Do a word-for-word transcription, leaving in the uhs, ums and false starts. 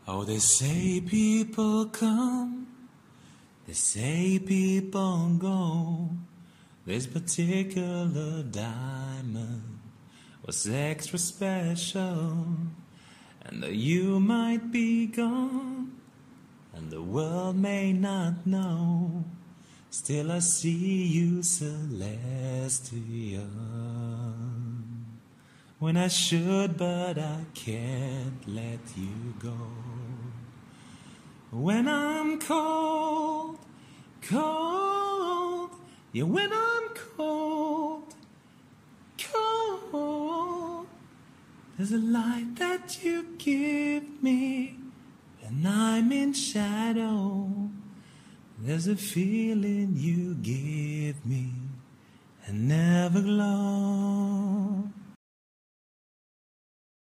Oh, they say people come, they say people go. This particular diamond was extra special. And though you might be gone, and the world may not know, still I see you celestial. When I should, but I can't let you go. When I'm cold, cold, yeah, when I'm cold, cold, there's a light that you give me when I'm in shadow. There's a feeling you give me, an Everglow.